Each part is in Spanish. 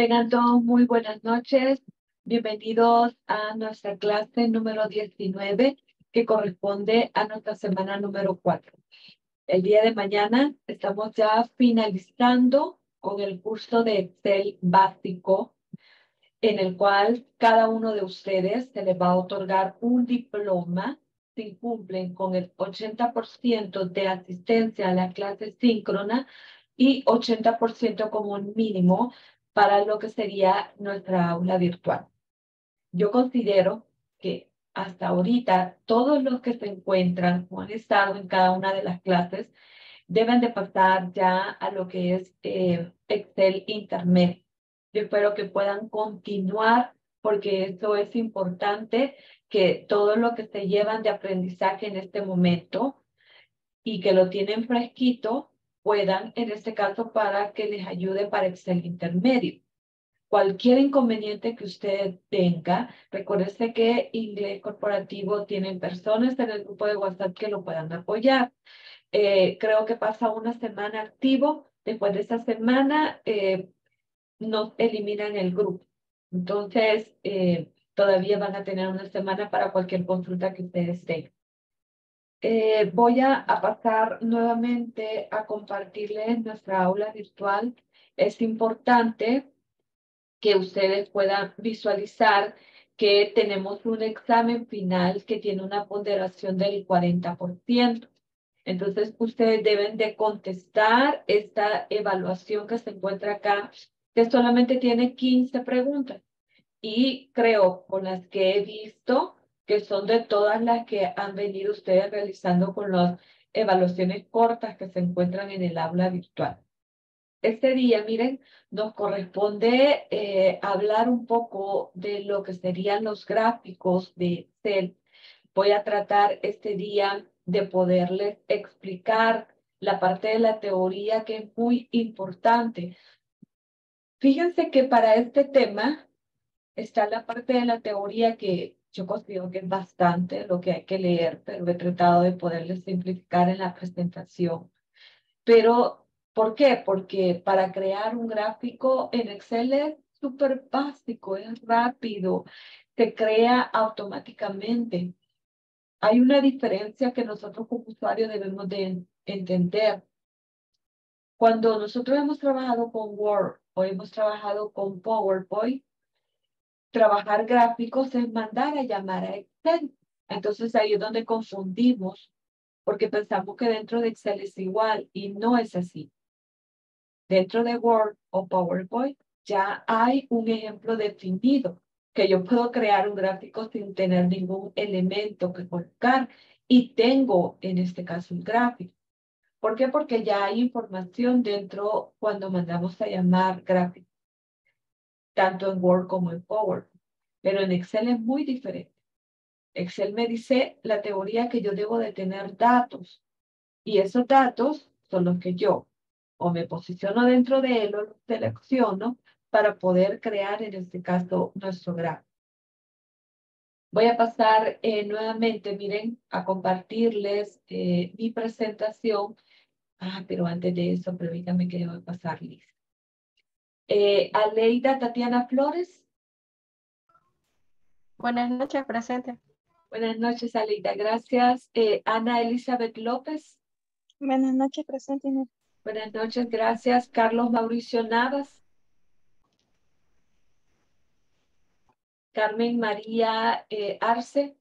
Tengan todos muy buenas noches. Bienvenidos a nuestra clase número 19, que corresponde a nuestra semana número 4. El día de mañana estamos ya finalizando con el curso de Excel básico, en el cual cada uno de ustedes se les va a otorgar un diploma si cumplen con el 80% de asistencia a la clase síncrona y 80% como mínimo para lo que sería nuestra aula virtual. Yo considero que hasta ahorita todos los que se encuentran o han estado en cada una de las clases deben de pasar ya a lo que es Excel intermedio. Yo espero que puedan continuar porque eso es importante, que todo lo que se llevan de aprendizaje en este momento y que lo tienen fresquito, puedan, en este caso, para que les ayude para Excel intermedio. Cualquier inconveniente que usted tenga, recuérdese que Inglés Corporativo tienen personas en el grupo de WhatsApp que lo puedan apoyar. Creo que pasa una semana activo. Después de esa semana nos eliminan el grupo. Entonces, todavía van a tener una semana para cualquier consulta que ustedes tengan. Voy a pasar nuevamente a compartirles nuestra aula virtual. Es importante que ustedes puedan visualizar que tenemos un examen final que tiene una ponderación del 40%. Entonces, ustedes deben de contestar esta evaluación que se encuentra acá, que solamente tiene 15 preguntas. Y creo, con las que he visto, que son de todas las que han venido ustedes realizando con las evaluaciones cortas que se encuentran en el aula virtual. Este día, miren, nos corresponde hablar un poco de lo que serían los gráficos de Excel. Voy a tratar este día de poderles explicar la parte de la teoría que es muy importante. Fíjense que para este tema está la parte de la teoría que yo considero que es bastante lo que hay que leer, pero he tratado de poderles simplificar en la presentación. Pero, ¿por qué? Porque para crear un gráfico en Excel es súper básico, es rápido, se crea automáticamente. Hay una diferencia que nosotros como usuarios debemos de entender. Cuando nosotros hemos trabajado con Word o hemos trabajado con PowerPoint, trabajar gráficos es mandar a llamar a Excel. Entonces ahí es donde confundimos, porque pensamos que dentro de Excel es igual y no es así. Dentro de Word o PowerPoint ya hay un ejemplo definido, que yo puedo crear un gráfico sin tener ningún elemento que colocar y tengo en este caso un gráfico. ¿Por qué? Porque ya hay información dentro cuando mandamos a llamar gráfico, tanto en Word como en PowerPoint. Pero en Excel es muy diferente. Excel me dice la teoría que yo debo de tener datos y esos datos son los que yo o me posiciono dentro de él o lo selecciono para poder crear en este caso nuestro gráfico. Voy a pasar nuevamente, miren, a compartirles mi presentación. Pero antes de eso, permítanme que debo pasarles. Aleida Tatiana Flores. Buenas noches, presente. Buenas noches, Aleida, gracias. Ana Elizabeth López. Buenas noches, presente. Buenas noches, gracias. Carlos Mauricio Navas. Carmen María Arce.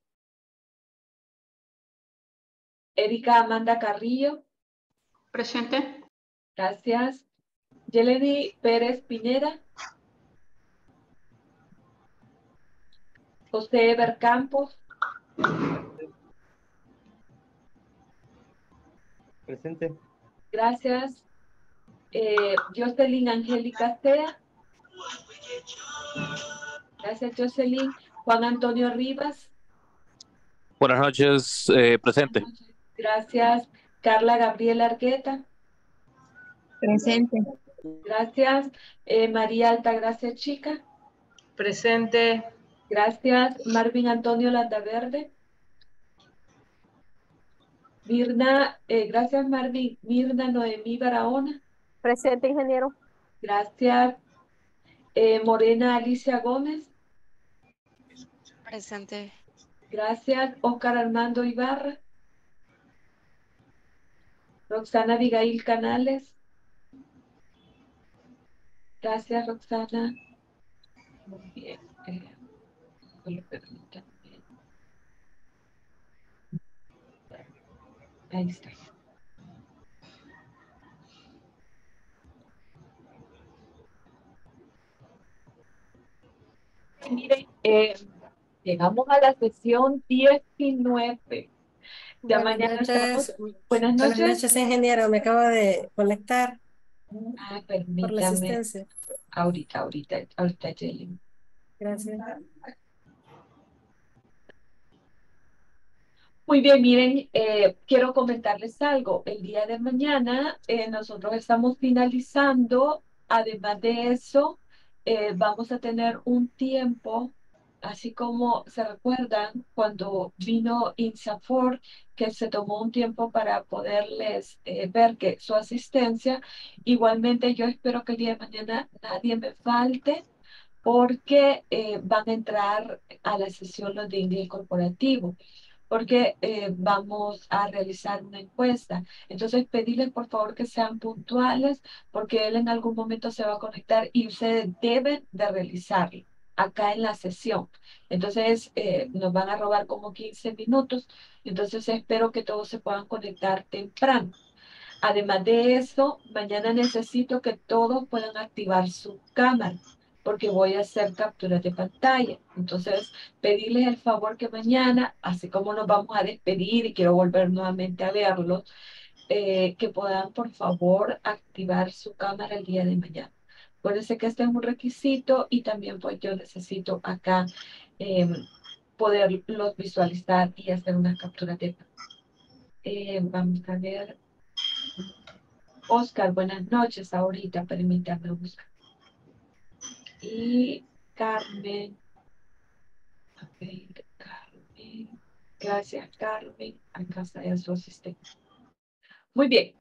Erika Amanda Carrillo. Presente. Gracias. Yeleni Pérez Pineda. José Eber Campos. Presente. Gracias. Jocelyn Angélica Sea. Gracias, Jocelyn. Juan Antonio Rivas. Buenas noches, presente. Buenas noches. Gracias. Carla Gabriela Argueta. Presente. Gracias. María Altagracia Chica. Presente. Gracias. Marvin Antonio Landaverde. Mirna, gracias Marvin. Mirna Noemí Barahona. Presente, ingeniero. Gracias. Morena Alicia Gómez. Presente. Gracias. Oscar Armando Ibarra. Roxana Abigail Canales. Gracias, Roxana. Muy bien. Permítanme. Ahí está. Miren, llegamos a la sesión 19. Ya Buenas mañana estamos. noches. Buenas Buenas noches. noches, ingeniero. Me acabo de conectar por la Permítame. asistencia. Ahorita, Yelena. Gracias. Muy bien, miren, quiero comentarles algo. El día de mañana nosotros estamos finalizando. Además de eso, vamos a tener un tiempo, así como se recuerdan cuando vino INSAFORP, que se tomó un tiempo para poderles ver que su asistencia. Igualmente, yo espero que el día de mañana nadie me falte porque van a entrar a la sesión los de inglés corporativo porque vamos a realizar una encuesta. Entonces, pedirles por favor que sean puntuales, porque él en algún momento se va a conectar y ustedes deben de realizarlo acá en la sesión. Entonces, nos van a robar como 15 minutos, entonces espero que todos se puedan conectar temprano. Además de eso, mañana necesito que todos puedan activar su cámara, porque voy a hacer capturas de pantalla. Entonces, pedirles el favor que mañana, así como nos vamos a despedir y quiero volver nuevamente a verlos, que puedan, por favor, activar su cámara el día de mañana. Acuérdense que este es un requisito y también pues yo necesito acá poderlos visualizar y hacer una captura de pantalla. Vamos a ver. Oscar, buenas noches. Ahorita, permítame buscar. Y Carmen. A ver, Carmen. Gracias, Carmen. Acá está ya su asistente. Muy bien.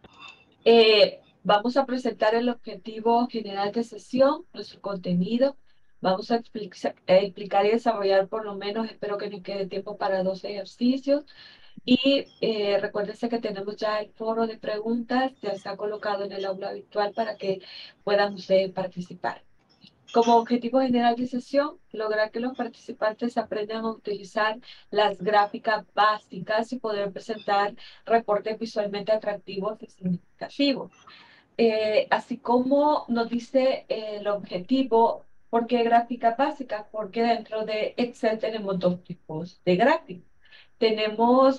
Vamos a presentar el objetivo general de sesión, nuestro contenido. Vamos a explicar y desarrollar por lo menos, espero que nos quede tiempo para 2 ejercicios. Y recuérdense que tenemos ya el foro de preguntas, ya está colocado en el aula virtual para que puedan ustedes participar. Como objetivo general de sesión, lograr que los participantes aprendan a utilizar las gráficas básicas y poder presentar reportes visualmente atractivos y significativos. Así como nos dice el objetivo, ¿por qué gráficas básicas? Porque dentro de Excel tenemos 2 tipos de gráficos. Tenemos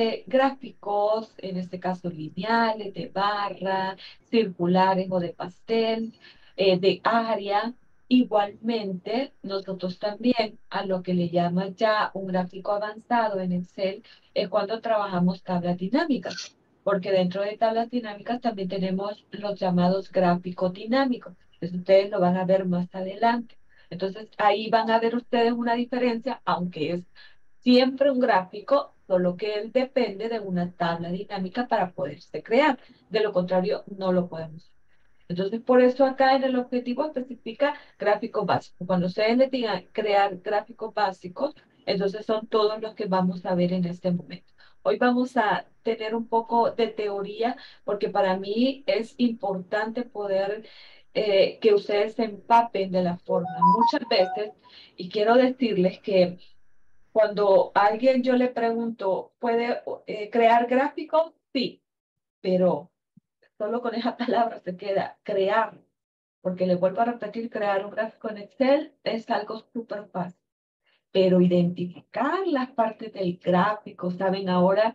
gráficos, en este caso lineales, de barra, circulares o de pastel, de área. Igualmente, nosotros también a lo que le llaman ya un gráfico avanzado en Excel es cuando trabajamos tablas dinámicas, porque dentro de tablas dinámicas también tenemos los llamados gráficos dinámicos. Eso ustedes lo van a ver más adelante. Entonces, ahí van a ver ustedes una diferencia, aunque es siempre un gráfico, solo que él depende de una tabla dinámica para poderse crear. De lo contrario, no lo podemos hacer. Entonces, por eso acá en el objetivo especifica gráficos básicos. Cuando ustedes les digan crear gráficos básicos, entonces son todos los que vamos a ver en este momento. Hoy vamos a tener un poco de teoría, porque para mí es importante poder que ustedes se empapen de la forma. Muchas veces, y quiero decirles que cuando a alguien yo le pregunto, ¿puede crear gráficos? Sí, pero solo con esa palabra se queda crear, porque le vuelvo a repetir, crear un gráfico en Excel es algo súper fácil, pero identificar las partes del gráfico, ¿saben? Ahora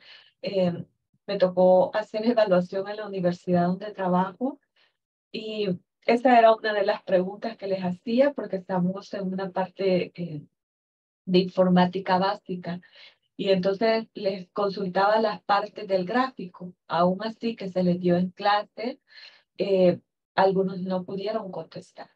me tocó hacer evaluación en la universidad donde trabajo y esa era una de las preguntas que les hacía porque estamos en una parte de informática básica. Y entonces les consultaba las partes del gráfico. Aún así que se les dio en clase, algunos no pudieron contestar.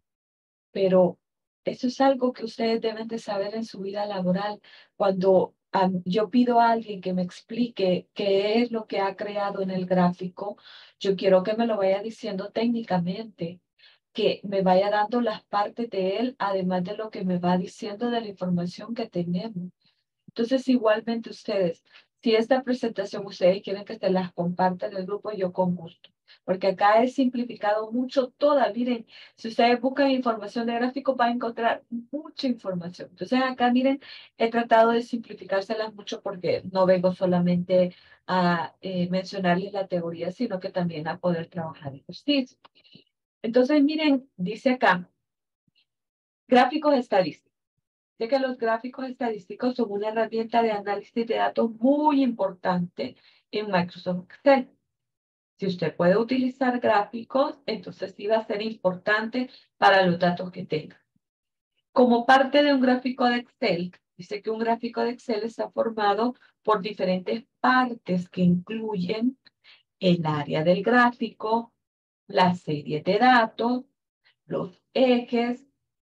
Pero eso es algo que ustedes deben de saber en su vida laboral. Cuando yo pido a alguien que me explique qué es lo que ha creado en el gráfico, yo quiero que me lo vaya diciendo técnicamente. que me vaya dando las partes de él, además de lo que me va diciendo de la información que tenemos. Entonces, igualmente ustedes, si esta presentación ustedes quieren que se las comparta en el grupo, yo con gusto. Porque acá he simplificado mucho toda. Miren, si ustedes buscan información de gráficos, van a encontrar mucha información. Entonces, acá, miren, he tratado de simplificárselas mucho porque no vengo solamente a mencionarles la teoría, sino que también a poder trabajar ejercicio. Entonces, miren, dice acá, gráficos estadísticos. Ya que los gráficos estadísticos son una herramienta de análisis de datos muy importante en Microsoft Excel. Si usted puede utilizar gráficos, entonces sí va a ser importante para los datos que tenga. Como parte de un gráfico de Excel, dice que un gráfico de Excel está formado por diferentes partes que incluyen el área del gráfico, la serie de datos, los ejes,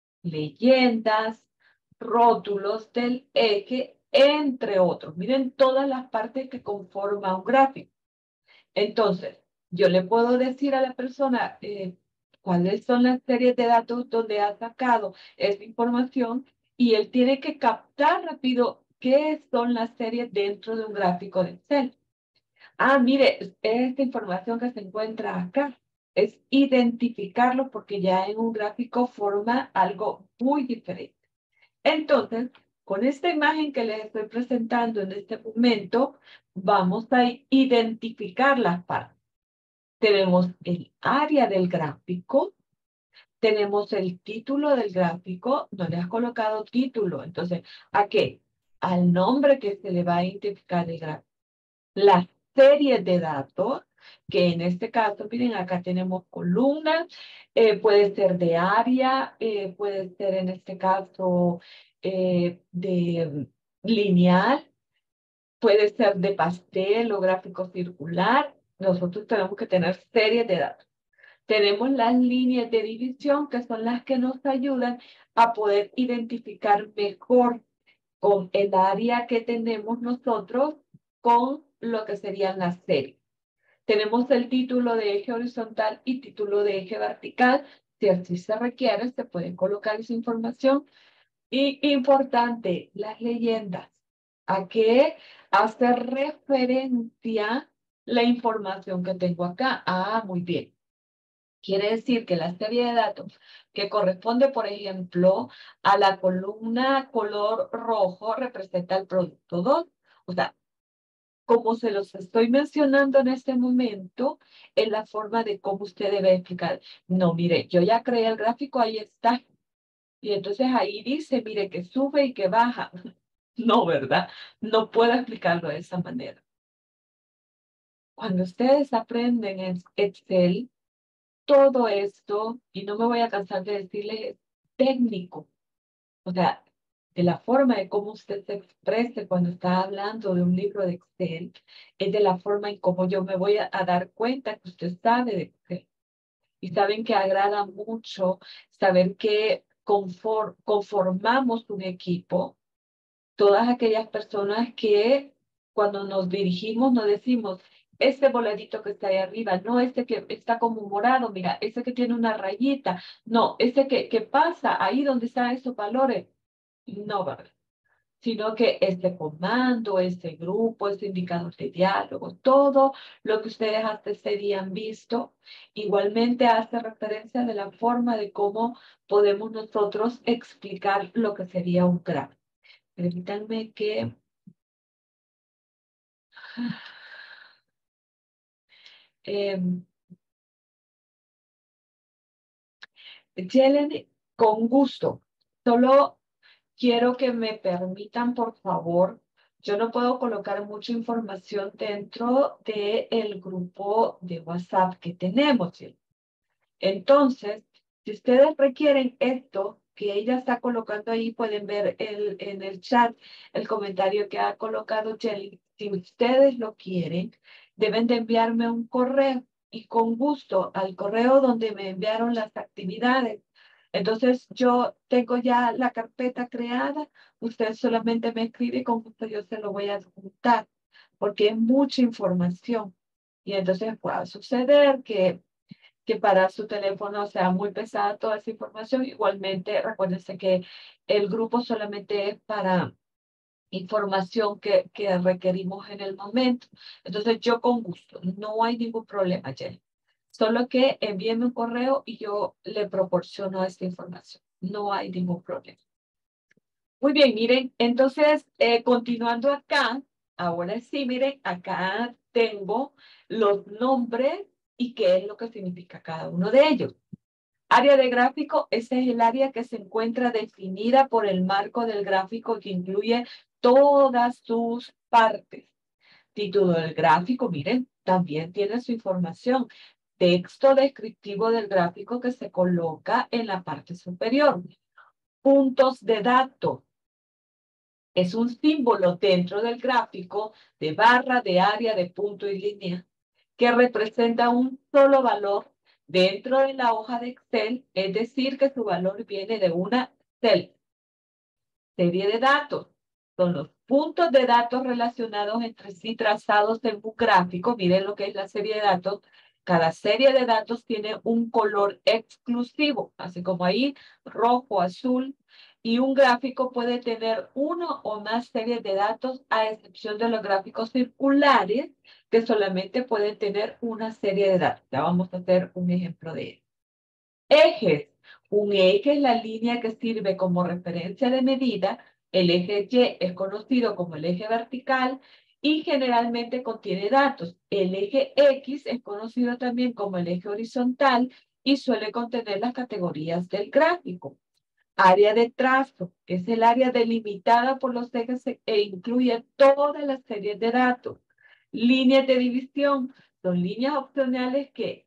leyendas, rótulos del eje, entre otros. Miren todas las partes que conforman un gráfico. Entonces, yo le puedo decir a la persona cuáles son las series de datos donde ha sacado esa información y él tiene que captar rápido qué son las series dentro de un gráfico de Excel. Ah, mire, esta información que se encuentra acá es identificarlo porque ya en un gráfico forma algo muy diferente. Entonces, con esta imagen que les estoy presentando en este momento, vamos a identificar las partes. Tenemos el área del gráfico, tenemos el título del gráfico, no le has colocado título, entonces, ¿a qué? Al nombre que se le va a identificar el gráfico. La serie de datos, que en este caso, miren, acá tenemos columnas, puede ser de área, puede ser en este caso de lineal, puede ser de pastel o gráfico circular. Nosotros tenemos que tener series de datos. Tenemos las líneas de división, que son las que nos ayudan a poder identificar mejor con el área que tenemos nosotros con lo que serían las series. Tenemos el título de eje horizontal y título de eje vertical. Si así se requiere, se puede colocar esa información. Y importante, las leyendas. ¿A qué hace referencia la información que tengo acá? Ah, muy bien. Quiere decir que la serie de datos que corresponde, por ejemplo, a la columna color rojo representa el producto 2. O sea, como se los estoy mencionando en este momento, es la forma de cómo usted debe explicar. No, mire, yo ya creé el gráfico, ahí está. Y entonces ahí dice, mire, que sube y que baja. No, ¿verdad? No puedo explicarlo de esa manera. Cuando ustedes aprenden en Excel, todo esto, y no me voy a cansar de decirles, es técnico. O sea, de la forma de cómo usted se exprese cuando está hablando de un libro de Excel, es de la forma en cómo yo me voy a dar cuenta que usted sabe de Excel. Y saben que agrada mucho saber que conformamos un equipo, todas aquellas personas que cuando nos dirigimos nos decimos, este voladito que está ahí arriba, no este que está como morado, mira, ese que tiene una rayita, no, ese que pasa ahí donde están esos valores, no, ¿verdad? Sino que este comando, este grupo, este indicador de diálogo, todo lo que ustedes hasta ese día han visto, igualmente hace referencia de la forma de cómo podemos nosotros explicar lo que sería un gráfico. Permítanme que... Yeleni, con gusto. Solo quiero que me permitan, por favor, yo no puedo colocar mucha información dentro del grupo de WhatsApp que tenemos. ¿Sí? Entonces, si ustedes requieren esto que ella está colocando ahí, pueden ver en el chat el comentario que ha colocado Jelly. Si ustedes lo quieren, deben de enviarme un correo y con gusto al correo donde me enviaron las actividades. Entonces, yo tengo ya la carpeta creada, usted solamente me escribe y con gusto yo se lo voy a adjuntar, porque es mucha información. Y entonces puede suceder que que para su teléfono sea muy pesada toda esa información. Igualmente, recuérdense que el grupo solamente es para información que requerimos en el momento. Entonces, yo con gusto, no hay ningún problema, Jenny. Solo que envíeme un correo y yo le proporciono esta información. No hay ningún problema. Muy bien, miren, entonces, continuando acá, ahora sí, miren, acá tengo los nombres y qué es lo que significa cada uno de ellos. Área de gráfico, ese es el área que se encuentra definida por el marco del gráfico que incluye todas sus partes. Título del gráfico, miren, también tiene su información. Texto descriptivo del gráfico que se coloca en la parte superior. Puntos de datos. Es un símbolo dentro del gráfico de barra, de área, de punto y línea que representa un solo valor dentro de la hoja de Excel, es decir, que su valor viene de una celda. Serie de datos. Son los puntos de datos relacionados entre sí trazados en un gráfico. Miren lo que es la serie de datos. Cada serie de datos tiene un color exclusivo, así como ahí, rojo, azul. Y un gráfico puede tener uno o más series de datos, a excepción de los gráficos circulares, que solamente pueden tener una serie de datos. Ya vamos a hacer un ejemplo de eso. Ejes. Un eje es la línea que sirve como referencia de medida. El eje Y es conocido como el eje vertical y generalmente contiene datos. El eje X es conocido también como el eje horizontal y suele contener las categorías del gráfico. Área de trazo es el área delimitada por los ejes e incluye todas las series de datos. Líneas de división son líneas opcionales que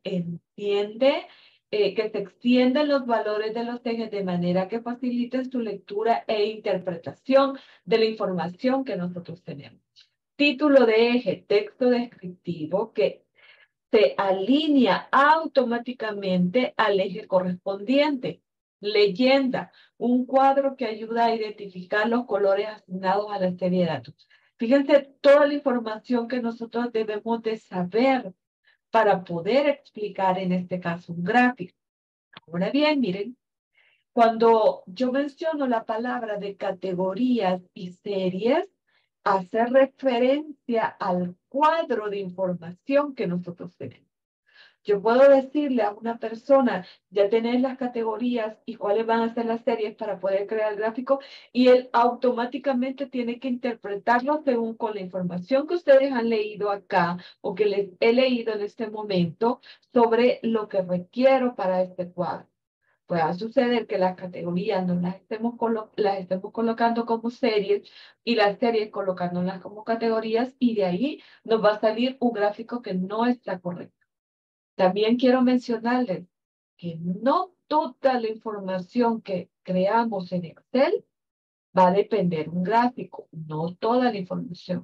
que se extienden los valores de los ejes de manera que faciliten su lectura e interpretación de la información que nosotros tenemos. Título de eje, texto descriptivo que se alinea automáticamente al eje correspondiente. Leyenda, un cuadro que ayuda a identificar los colores asignados a la serie de datos. Fíjense toda la información que nosotros debemos de saber para poder explicar en este caso un gráfico. Ahora bien, miren, cuando yo menciono la palabra de categorías y series, hace referencia al cuadro de información que nosotros tenemos. Yo puedo decirle a una persona, ya tenés las categorías y cuáles van a ser las series para poder crear el gráfico, y él automáticamente tiene que interpretarlo según con la información que ustedes han leído acá o que les he leído en este momento sobre lo que requiero para este cuadro. Puede suceder que las categorías no las estemos colocando como series y las series colocándolas como categorías, y de ahí nos va a salir un gráfico que no está correcto. También quiero mencionarles que no toda la información que creamos en Excel va a depender de un gráfico, no toda la información.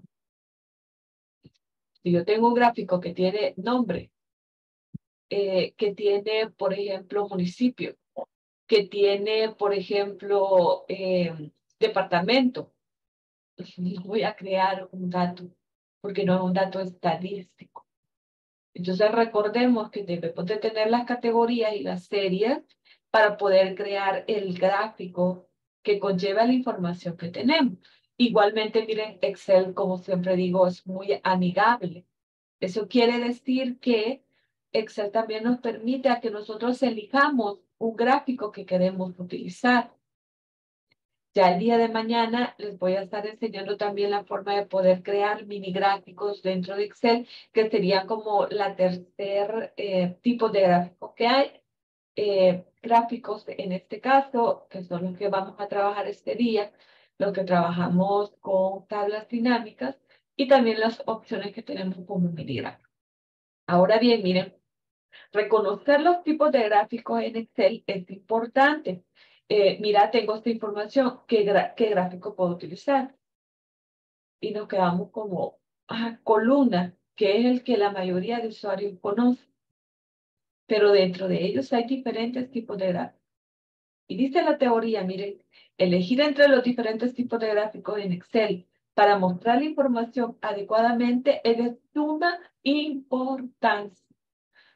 Si yo tengo un gráfico que tiene nombre, que tiene, por ejemplo, municipio, que tiene, por ejemplo, departamento, pues no voy a crear un dato, porque no es un dato estadístico. Entonces recordemos que debemos de tener las categorías y las series para poder crear el gráfico que conlleva la información que tenemos. Igualmente, miren, Excel, como siempre digo, es muy amigable. Eso quiere decir que Excel también nos permite a que nosotros elijamos un gráfico que queremos utilizar. Ya el día de mañana les voy a estar enseñando también la forma de poder crear mini gráficos dentro de Excel, que sería como la tercer tipo de gráfico que hay. Gráficos en este caso, que son los que vamos a trabajar este día, los que trabajamos con tablas dinámicas y también las opciones que tenemos como mini gráfico. Ahora bien, miren, reconocer los tipos de gráficos en Excel es importante. Mira, tengo esta información, ¿qué gráfico puedo utilizar? Y nos quedamos como columna, que es el que la mayoría de usuarios conoce. Pero dentro de ellos hay diferentes tipos de gráficos. Y dice la teoría, miren, elegir entre los diferentes tipos de gráficos en Excel para mostrar la información adecuadamente es de suma importancia.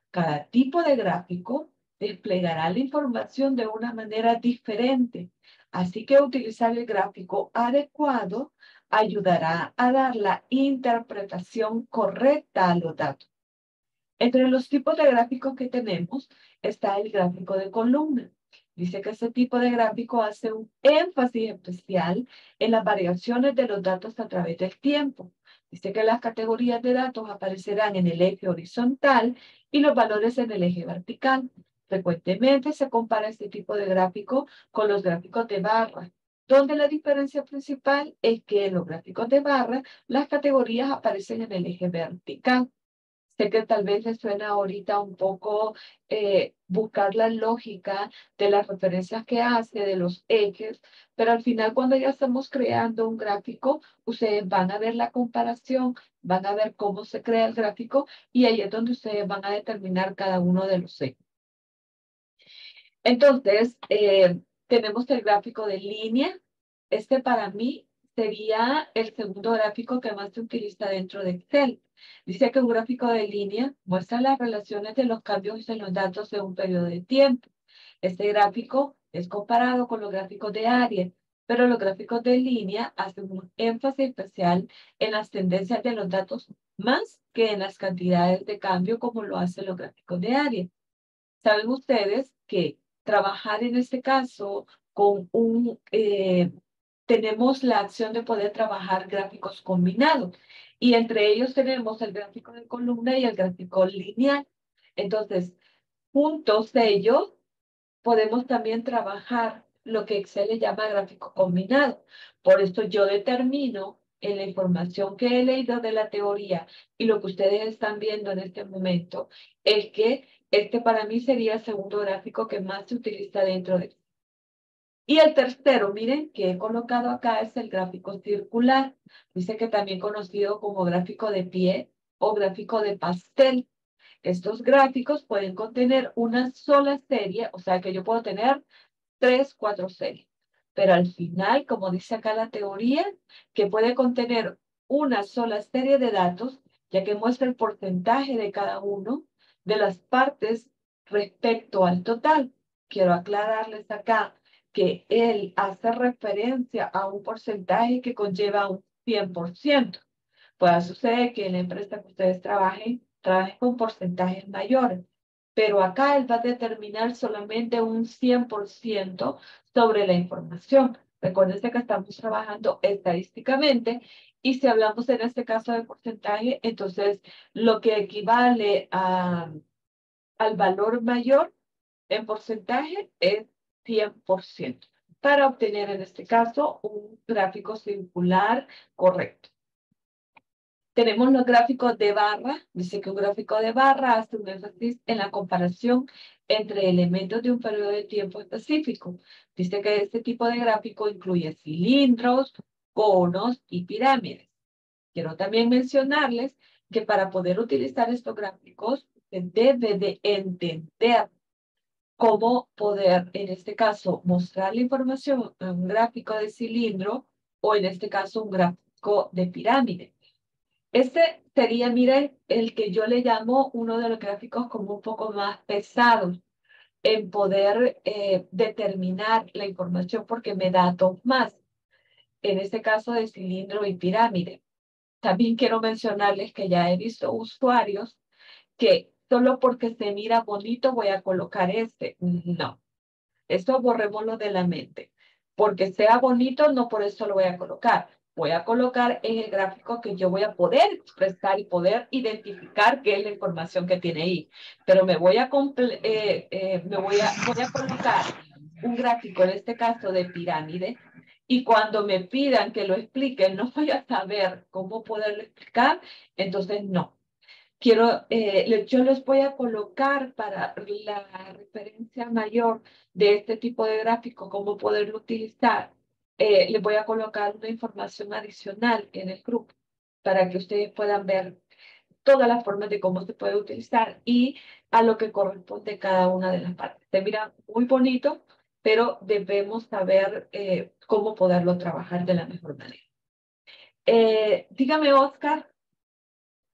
Cada tipo de gráfico desplegará la información de una manera diferente. Así que utilizar el gráfico adecuado ayudará a dar la interpretación correcta a los datos. Entre los tipos de gráficos que tenemos está el gráfico de columna. Dice que este tipo de gráfico hace un énfasis especial en las variaciones de los datos a través del tiempo. Dice que las categorías de datos aparecerán en el eje horizontal y los valores en el eje vertical. Frecuentemente se compara este tipo de gráfico con los gráficos de barra, donde la diferencia principal es que en los gráficos de barra las categorías aparecen en el eje vertical. Sé que tal vez les suena ahorita un poco buscar la lógica de las referencias que hace, de los ejes, pero al final cuando ya estamos creando un gráfico, ustedes van a ver la comparación, van a ver cómo se crea el gráfico y ahí es donde ustedes van a determinar cada uno de los ejes. Entonces, tenemos el gráfico de línea. Este para mí sería el segundo gráfico que más se utiliza dentro de Excel. Dice que un gráfico de línea muestra las relaciones de los cambios en los datos de un periodo de tiempo. Este gráfico es comparado con los gráficos de área, pero los gráficos de línea hacen un énfasis especial en las tendencias de los datos más que en las cantidades de cambio como lo hacen los gráficos de área. Saben ustedes que trabajar en este caso con tenemos la acción de poder trabajar gráficos combinados y entre ellos tenemos el gráfico de columna y el gráfico lineal. Entonces, juntos ellos podemos también trabajar lo que Excel le llama gráfico combinado. Por esto yo determino en la información que he leído de la teoría y lo que ustedes están viendo en este momento, es que este para mí sería el segundo gráfico que más se utiliza dentro de. Y el tercero, miren, que he colocado acá es el gráfico circular. Dice que también conocido como gráfico de pie o gráfico de pastel. Estos gráficos pueden contener una sola serie, o sea que yo puedo tener 3, 4 series. Pero al final, como dice acá la teoría, que puede contener una sola serie de datos, ya que muestra el porcentaje de cada uno de las partes respecto al total. Quiero aclararles acá que él hace referencia a un porcentaje que conlleva un 100%. Puede suceder que en la empresa que ustedes trabajen con porcentajes mayores, pero acá él va a determinar solamente un 100% sobre la información. Recuerden que estamos trabajando estadísticamente y si hablamos en este caso de porcentaje, entonces lo que equivale al valor mayor en porcentaje es 100% para obtener en este caso un gráfico circular correcto. Tenemos los gráficos de barra. Dice que un gráfico de barra hace un énfasis en la comparación entre elementos de un periodo de tiempo específico. Dice que este tipo de gráfico incluye cilindros, conos y pirámides. Quiero también mencionarles que para poder utilizar estos gráficos, se debe de entender cómo poder, en este caso, mostrar la información en un gráfico de cilindro o en este caso un gráfico de pirámide. Este sería, miren, el que yo le llamo uno de los gráficos como un poco más pesados en poder determinar la información porque me da dos más, en este caso de cilindro y pirámide. También quiero mencionarles que ya he visto usuarios que solo porque se mira bonito voy a colocar este. No, esto borrémoslo de la mente. Porque sea bonito, no por eso lo voy a colocar. Voy a colocar en el gráfico que yo voy a poder expresar y poder identificar qué es la información que tiene ahí. Pero voy a colocar un gráfico, en este caso de pirámide, y cuando me pidan que lo explique, no voy a saber cómo poderlo explicar, entonces no. Yo les voy a colocar para la referencia mayor de este tipo de gráfico, cómo poderlo utilizar. Les voy a colocar una información adicional en el grupo para que ustedes puedan ver todas las formas de cómo se puede utilizar y a lo que corresponde cada una de las partes. Se mira muy bonito, pero debemos saber cómo poderlo trabajar de la mejor manera. Dígame, Oscar.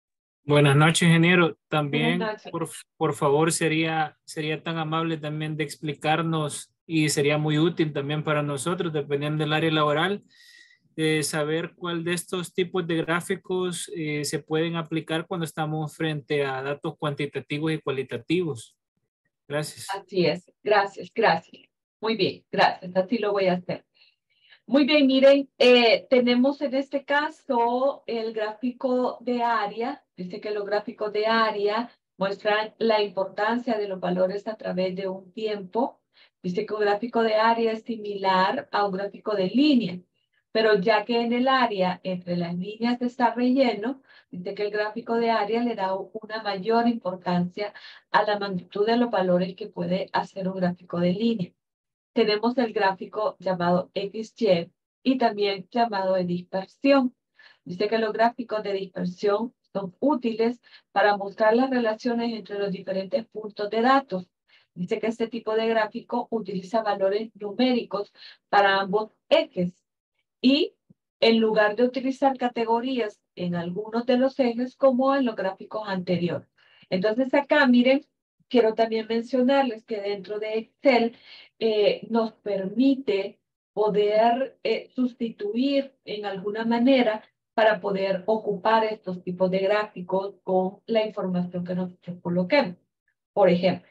Buenas noches, ingeniero. Buenas También, noches. por favor, sería tan amable también de explicarnos y sería muy útil también para nosotros, dependiendo del área laboral, saber cuál de estos tipos de gráficos se pueden aplicar cuando estamos frente a datos cuantitativos y cualitativos. Gracias. Así es. Gracias, gracias. Muy bien, gracias. Así lo voy a hacer. Muy bien, miren, tenemos en este caso el gráfico de área. Dice que los gráficos de área muestran la importancia de los valores a través de un tiempo. Dice que un gráfico de área es similar a un gráfico de línea, pero ya que en el área entre las líneas está relleno, dice que el gráfico de área le da una mayor importancia a la magnitud de los valores que puede hacer un gráfico de línea. Tenemos el gráfico llamado XY y también llamado de dispersión. Dice que los gráficos de dispersión son útiles para mostrar las relaciones entre los diferentes puntos de datos. Dice que este tipo de gráfico utiliza valores numéricos para ambos ejes y en lugar de utilizar categorías en algunos de los ejes como en los gráficos anteriores. Entonces acá, miren, quiero también mencionarles que dentro de Excel nos permite poder sustituir en alguna manera para poder ocupar estos tipos de gráficos con la información que nosotros coloquemos. Por ejemplo,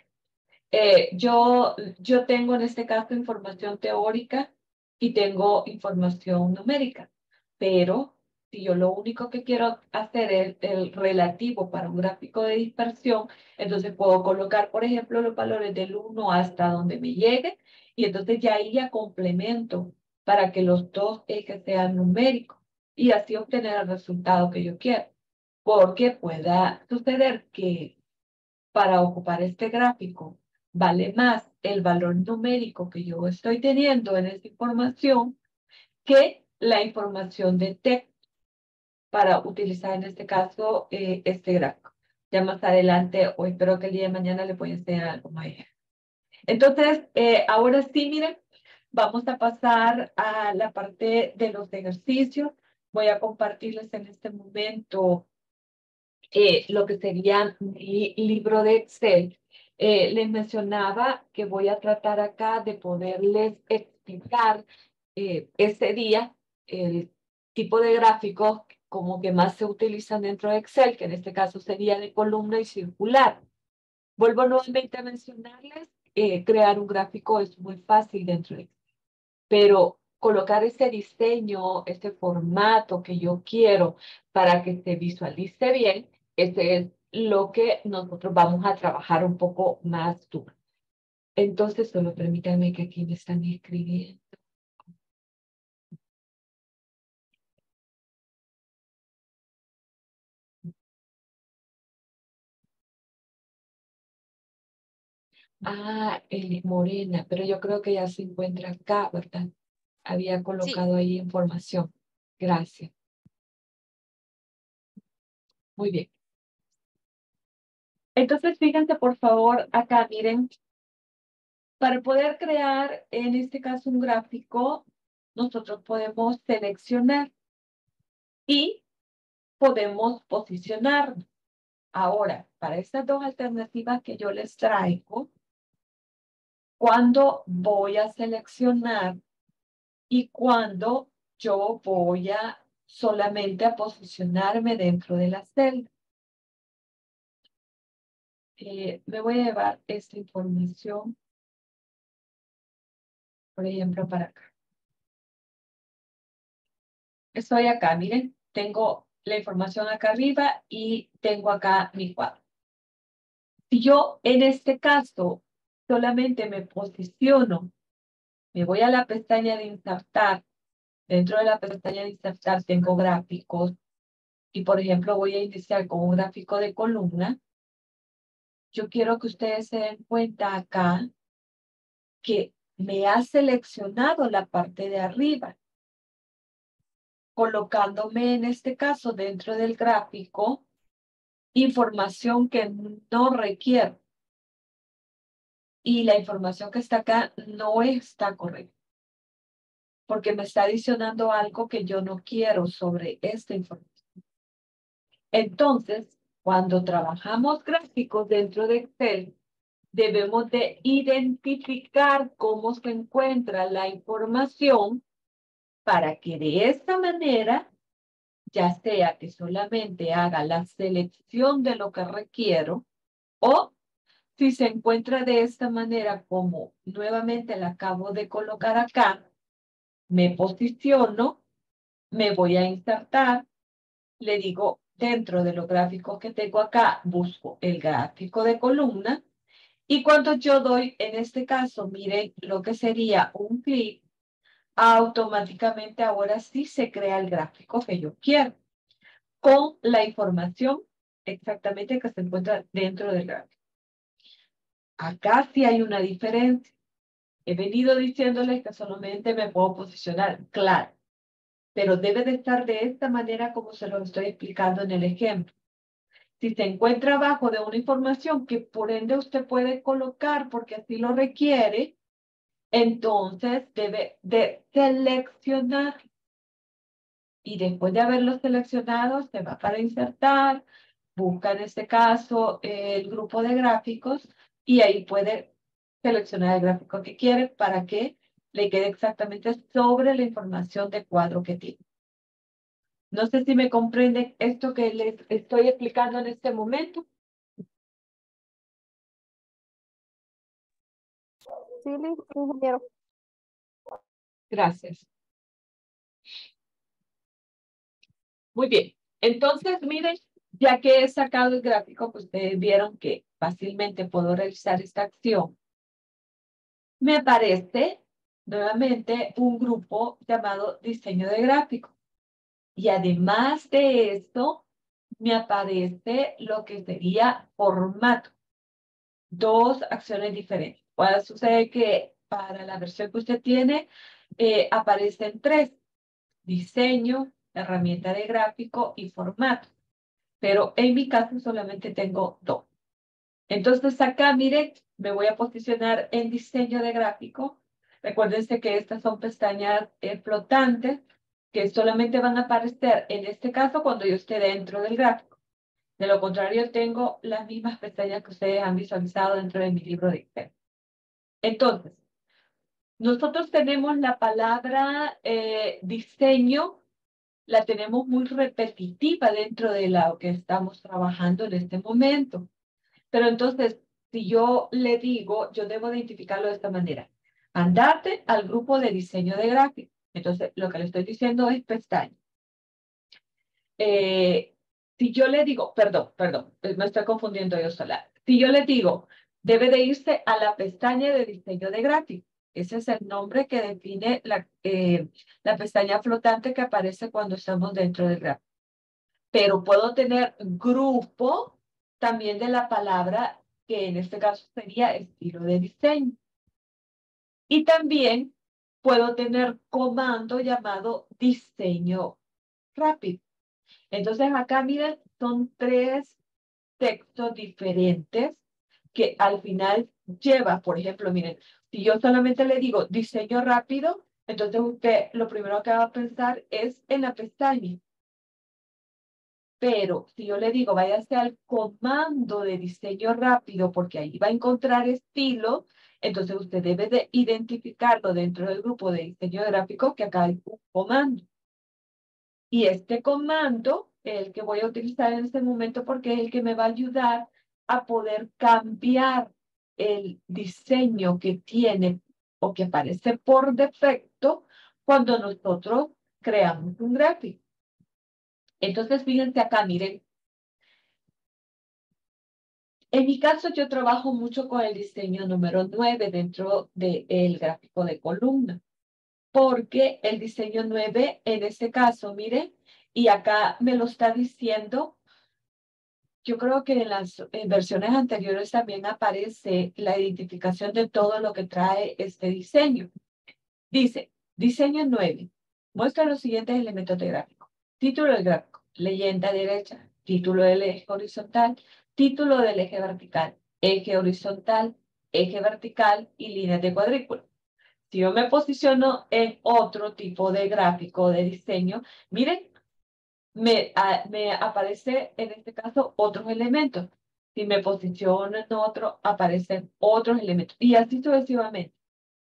yo tengo en este caso información teórica y tengo información numérica, pero si yo lo único que quiero hacer es el relativo para un gráfico de dispersión, entonces puedo colocar, por ejemplo, los valores del 1 hasta donde me llegue y entonces ya ahí ya complemento para que los dos ejes sean numéricos y así obtener el resultado que yo quiero. Porque pueda suceder que para ocupar este gráfico vale más el valor numérico que yo estoy teniendo en esta información que la información de texto para utilizar en este caso este gráfico. Ya más adelante, o espero que el día de mañana le voy a enseñar algo más. Entonces, ahora sí, miren, vamos a pasar a la parte de los ejercicios. Voy a compartirles en este momento lo que sería mi libro de Excel. Les mencionaba que voy a tratar acá de poderles explicar este día el tipo de gráficos como que más se utilizan dentro de Excel, que en este caso sería de columna y circular. Vuelvo nuevamente a mencionarles, crear un gráfico es muy fácil dentro de Excel, pero colocar ese diseño, ese formato que yo quiero para que se visualice bien, ese es lo que nosotros vamos a trabajar un poco más duro. Entonces, solo permítanme que aquí me están escribiendo. Ah, Morena, pero yo creo que ya se encuentra acá, ¿verdad? Había colocado ahí información. Gracias. Muy bien. Entonces, fíjense, por favor, acá, miren, para poder crear, en este caso, un gráfico, nosotros podemos seleccionar y podemos posicionar. Ahora, para estas dos alternativas que yo les traigo, ¿cuándo voy a seleccionar y cuándo yo voy a solamente a posicionarme dentro de la celda? Me voy a llevar esta información, por ejemplo, para acá. Estoy acá, miren, tengo la información acá arriba y tengo acá mi cuadro. Si yo en este caso solamente me posiciono, me voy a la pestaña de insertar, dentro de la pestaña de insertar tengo gráficos y por ejemplo voy a iniciar con un gráfico de columna, yo quiero que ustedes se den cuenta acá que me ha seleccionado la parte de arriba, colocándome en este caso dentro del gráfico información que no requiero. Y la información que está acá no está correcta, porque me está adicionando algo que yo no quiero sobre esta información. Entonces, Cuando trabajamos gráficos dentro de Excel, debemos de identificar cómo se encuentra la información para que de esta manera, ya sea que solamente haga la selección de lo que requiero, o si se encuentra de esta manera, como nuevamente la acabo de colocar acá, me posiciono, me voy a insertar, le digo dentro de los gráficos que tengo acá, busco el gráfico de columna, y cuando yo doy, en este caso, miren lo que sería un clic, automáticamente ahora sí se crea el gráfico que yo quiero, con la información exactamente que se encuentra dentro del gráfico. Acá sí hay una diferencia. He venido diciéndoles que solamente me puedo posicionar, claro, pero debe de estar de esta manera como se lo estoy explicando en el ejemplo. Si se encuentra abajo de una información que por ende usted puede colocar porque así lo requiere, entonces debe de seleccionar. Y después de haberlo seleccionado, se va para insertar, busca en este caso el grupo de gráficos y ahí puede seleccionar el gráfico que quiere para que le quede exactamente sobre la información de cuadro que tiene. No sé si me comprende esto que les estoy explicando en este momento. Sí, ingeniero. Gracias. Muy bien. Entonces, miren, ya que he sacado el gráfico, pues ustedes vieron que fácilmente puedo realizar esta acción. Me aparece nuevamente un grupo llamado diseño de gráfico. Y además de esto, me aparece lo que sería formato. Dos acciones diferentes. Puede suceder que para la versión que usted tiene, aparecen tres: diseño, herramienta de gráfico y formato. Pero en mi caso solamente tengo dos. Entonces acá, miren, me voy a posicionar en diseño de gráfico. Recuérdense que estas son pestañas flotantes que solamente van a aparecer en este caso cuando yo esté dentro del gráfico. De lo contrario, tengo las mismas pestañas que ustedes han visualizado dentro de mi libro de Excel. Entonces, nosotros tenemos la palabra diseño, la tenemos muy repetitiva dentro de lo que estamos trabajando en este momento. Pero entonces, si yo le digo, yo debo identificarlo de esta manera. Andate al grupo de diseño de gráfico. Entonces, lo que le estoy diciendo es pestaña. Si yo le digo, perdón, me estoy confundiendo yo sola. Si yo le digo, debe de irse a la pestaña de diseño de gráfico. Ese es el nombre que define la pestaña flotante que aparece cuando estamos dentro del gráfico. Pero puedo tener grupo también de la palabra, que en este caso sería estilo de diseño. Y también puedo tener comando llamado diseño rápido. Entonces acá, miren, son tres textos diferentes que al final lleva, por ejemplo, miren, si yo solamente le digo diseño rápido, entonces usted lo primero que va a pensar es en la pestaña. Pero si yo le digo, váyase al comando de diseño rápido, porque ahí va a encontrar estilo, entonces usted debe de identificarlo dentro del grupo de diseño gráfico, que acá hay un comando. Y este comando es el que voy a utilizar en este momento porque es el que me va a ayudar a poder cambiar el diseño que tiene o que aparece por defecto cuando nosotros creamos un gráfico. Entonces, fíjense acá, miren. En mi caso, yo trabajo mucho con el diseño número 9 dentro del gráfico de columna, porque el diseño 9, en este caso, miren, y acá me lo está diciendo, yo creo que en las versiones anteriores también aparece la identificación de todo lo que trae este diseño. Dice, diseño 9, muestra los siguientes elementos de gráfico. Título del gráfico, leyenda derecha, título del eje horizontal, título del eje vertical, eje horizontal, eje vertical y líneas de cuadrícula. Si yo me posiciono en otro tipo de gráfico de diseño, miren, me aparece en este caso otros elementos. Si me posiciono en otro, aparecen otros elementos. Y así sucesivamente.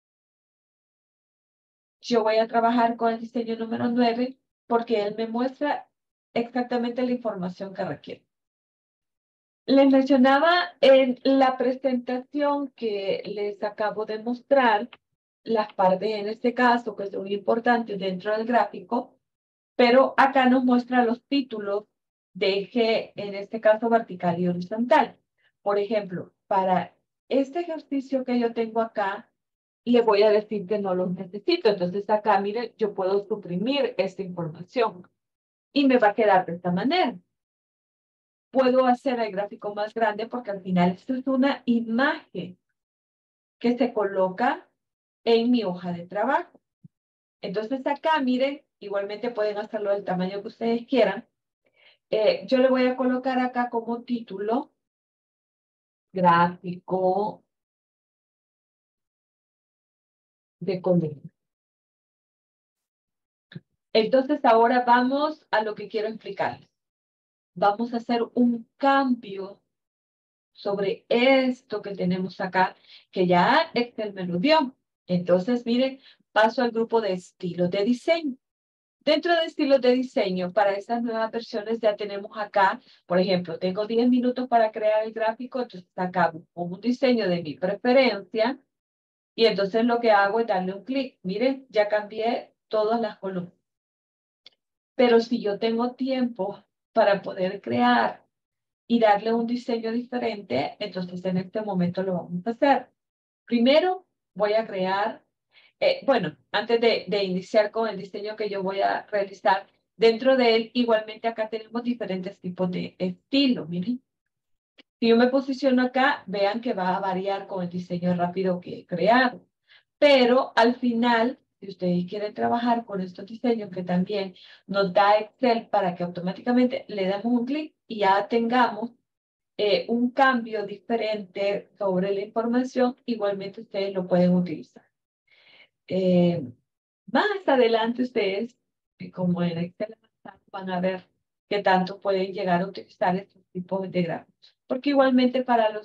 Yo voy a trabajar con el diseño número 9 porque él me muestra exactamente la información que requiere. Les mencionaba en la presentación que les acabo de mostrar las partes en este caso que son importantes dentro del gráfico, pero acá nos muestra los títulos de eje, en este caso vertical y horizontal. Por ejemplo, para este ejercicio que yo tengo acá, le voy a decir que no los necesito. Entonces acá, miren, yo puedo suprimir esta información y me va a quedar de esta manera. Puedo hacer el gráfico más grande porque al final esto es una imagen que se coloca en mi hoja de trabajo. Entonces acá, miren, igualmente pueden hacerlo del tamaño que ustedes quieran. Yo le voy a colocar acá como título gráfico de columna. Entonces ahora vamos a lo que quiero explicarles. Vamos a hacer un cambio sobre esto que tenemos acá, que ya Excel me lo dio. Entonces, miren, paso al grupo de estilos de diseño. Dentro de estilos de diseño, para estas nuevas versiones ya tenemos acá, por ejemplo, tengo 10 minutos para crear el gráfico, entonces acá busco un diseño de mi preferencia y entonces lo que hago es darle un clic. Miren, ya cambié todas las columnas. Pero si yo tengo tiempo para poder crear y darle un diseño diferente, entonces en este momento lo vamos a hacer. Primero voy a crear, bueno, antes de iniciar con el diseño que yo voy a realizar, dentro de él igualmente acá tenemos diferentes tipos de estilo, miren. Si yo me posiciono acá, vean que va a variar con el diseño rápido que he creado. Pero al final, si ustedes quieren trabajar con estos diseños que también nos da Excel para que automáticamente le damos un clic y ya tengamos un cambio diferente sobre la información, igualmente ustedes lo pueden utilizar. Más adelante ustedes, como en Excel, van a ver qué tanto pueden llegar a utilizar estos tipos de gráficos. Porque igualmente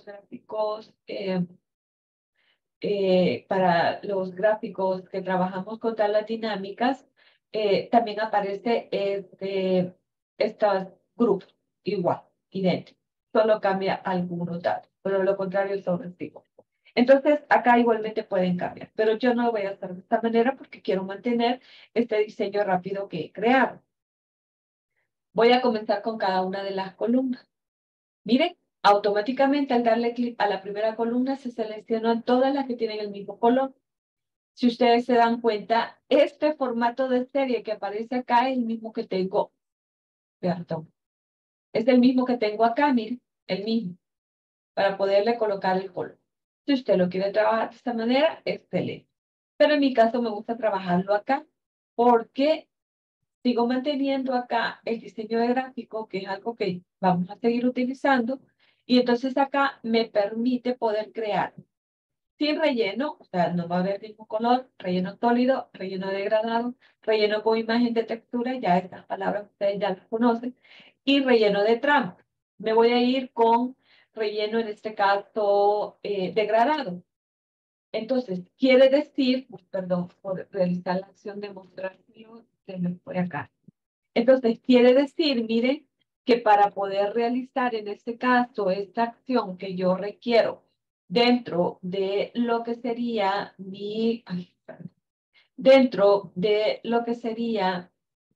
para los gráficos que trabajamos con tablas dinámicas, también aparece estos grupos igual, idénticos. Solo cambia algunos datos, pero lo contrario son antiguos. Entonces, acá igualmente pueden cambiar, pero yo no lo voy a hacer de esta manera porque quiero mantener este diseño rápido que he creado. Voy a comenzar con cada una de las columnas. Miren, automáticamente al darle clic a la primera columna se seleccionan todas las que tienen el mismo color. Si ustedes se dan cuenta, este formato de serie que aparece acá es el mismo que tengo, perdón, es el mismo que tengo acá, miren, el mismo, para poderle colocar el color. Si usted lo quiere trabajar de esta manera, excelente. Pero en mi caso me gusta trabajarlo acá, porque sigo manteniendo acá el diseño de gráfico, que es algo que vamos a seguir utilizando, y entonces acá me permite poder crear sin relleno, o sea, no va a haber ningún color, relleno sólido, relleno degradado, relleno con imagen de textura, ya estas palabras ustedes ya las conocen, y relleno de tramo. Me voy a ir con relleno, en este caso, degradado. Entonces, quiere decir, perdón, por realizar la acción de mostrárselo, se me fue acá. Entonces, quiere decir, miren, que para poder realizar en este caso esta acción que yo requiero dentro de lo que sería dentro de lo que sería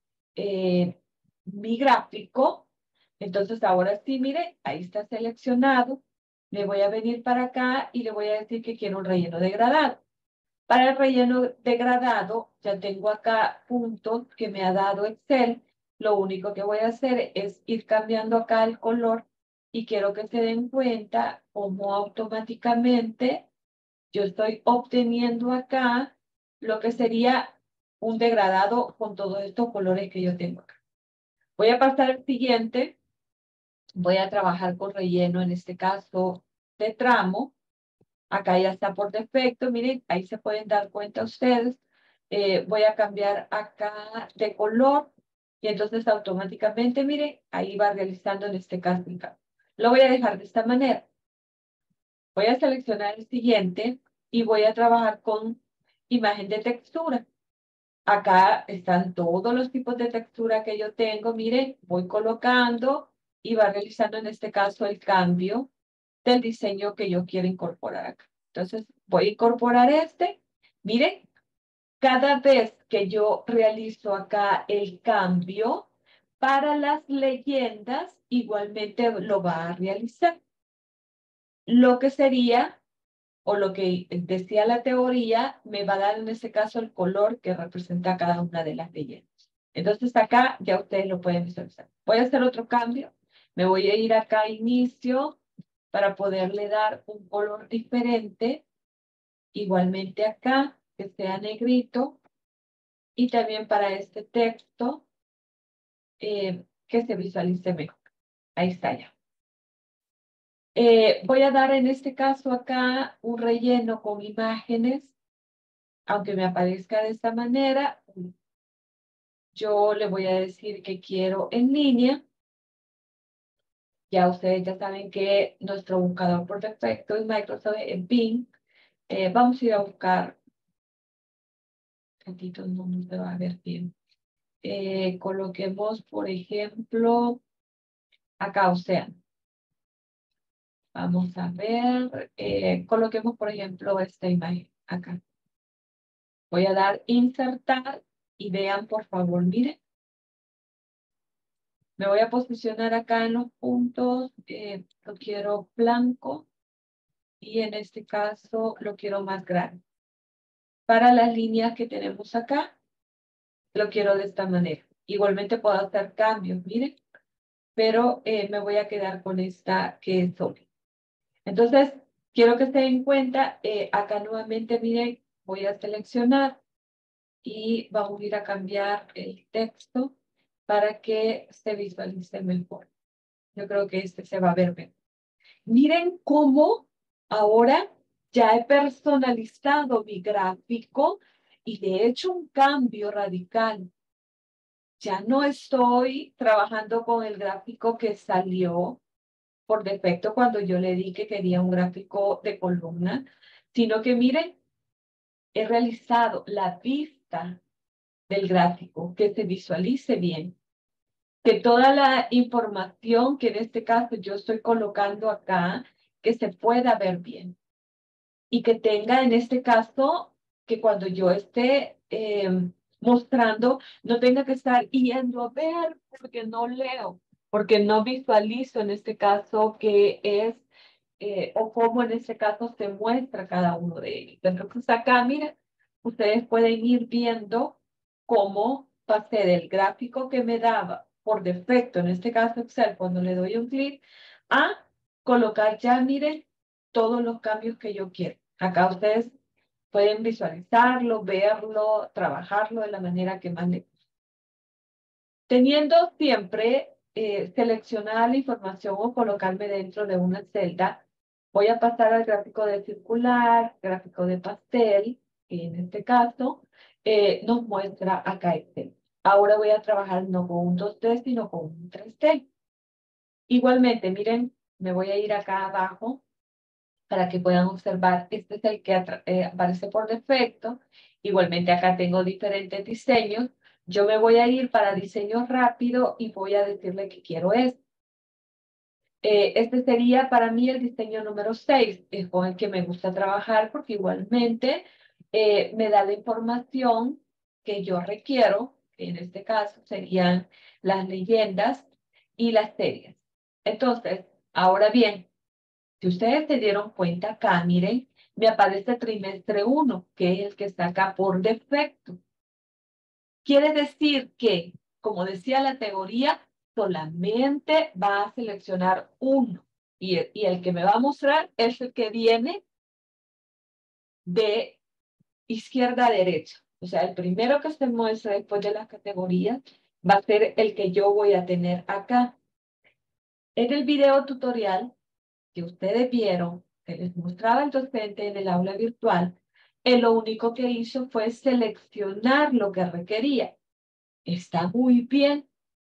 mi gráfico, entonces ahora sí, mire, ahí está seleccionado, me voy a venir para acá y le voy a decir que quiero un relleno degradado. Para el relleno degradado, ya tengo acá puntos que me ha dado Excel. Lo único que voy a hacer es ir cambiando acá el color y quiero que se den cuenta cómo automáticamente yo estoy obteniendo acá lo que sería un degradado con todos estos colores que yo tengo acá. Voy a pasar al siguiente. Voy a trabajar con relleno, en este caso, de tramo. Acá ya está por defecto, miren, ahí se pueden dar cuenta ustedes. Voy a cambiar acá de color Y entonces automáticamente, mire, ahí va realizando en este caso el cambio. Lo voy a dejar de esta manera. Voy a seleccionar el siguiente y voy a trabajar con imagen de textura. Acá están todos los tipos de textura que yo tengo. Mire, voy colocando y va realizando en este caso el cambio del diseño que yo quiero incorporar acá. Entonces, voy a incorporar este. Mire, cada vez que yo realizo acá el cambio, para las leyendas igualmente lo va a realizar. Lo que sería, o lo que decía la teoría, me va a dar en este caso el color que representa cada una de las leyendas. Entonces acá ya ustedes lo pueden visualizar. Voy a hacer otro cambio. Me voy a ir acá a inicio para poderle dar un color diferente. Igualmente acá, que sea negrito. Y también para este texto, que se visualice mejor. Ahí está ya. Voy a dar en este caso acá un relleno con imágenes, aunque me aparezca de esta manera. Yo le voy a decir que quiero en línea. Ya ustedes ya saben que nuestro buscador por defecto en Microsoft es Bing. Vamos a ir a buscar. Tantito, no se va a ver bien. Coloquemos, por ejemplo, acá Océano. Vamos a ver, coloquemos, por ejemplo, esta imagen acá. Voy a dar insertar y vean, por favor, miren. Me voy a posicionar acá en los puntos, lo quiero blanco y en este caso lo quiero más grande. Para las líneas que tenemos acá, lo quiero de esta manera. Igualmente puedo hacer cambios, miren, pero me voy a quedar con esta que es sólida. Entonces, quiero que se den cuenta, acá nuevamente, miren, voy a seleccionar y vamos a ir a cambiar el texto para que se visualice mejor. Yo creo que este se va a ver mejor. Miren cómo ahora ya he personalizado mi gráfico y de hecho un cambio radical. Ya no estoy trabajando con el gráfico que salió por defecto cuando yo le di que quería un gráfico de columna, sino que miren, he realizado la vista del gráfico, que se visualice bien, que toda la información que en este caso yo estoy colocando acá, que se pueda ver bien y que tenga en este caso que cuando yo esté mostrando, no tenga que estar yendo a ver porque no leo, porque no visualizo en este caso qué es o cómo en este caso se muestra cada uno de ellos. Entonces acá, miren, ustedes pueden ir viendo cómo pasé del gráfico que me daba por defecto, en este caso Excel, cuando le doy un clic, a colocar ya, miren, todos los cambios que yo quiero. Acá ustedes pueden visualizarlo, verlo, trabajarlo de la manera que más les guste. Teniendo siempre seleccionada la información o colocarme dentro de una celda, voy a pasar al gráfico de circular, gráfico de pastel, que en este caso nos muestra acá Excel. Ahora voy a trabajar no con un 2D, sino con un 3D. Igualmente, miren, me voy a ir acá abajo para que puedan observar. Este es el que aparece por defecto. Igualmente acá tengo diferentes diseños. Yo me voy a ir para diseño rápido y voy a decirle que quiero esto. Este sería para mí el diseño número 6, es con el que me gusta trabajar porque igualmente me da la información que yo requiero, que en este caso serían las leyendas y las series. Entonces, ahora bien, si ustedes se dieron cuenta acá, miren, me aparece trimestre 1, que es el que está acá por defecto. Quiere decir que, como decía la teoría, solamente va a seleccionar uno. Y el que me va a mostrar es el que viene de izquierda a derecha. O sea, el primero que se muestra después de las categorías va a ser el que yo voy a tener acá. En el video tutorial que ustedes vieron, que les mostraba el docente en el aula virtual, él lo único que hizo fue seleccionar lo que requería. Está muy bien,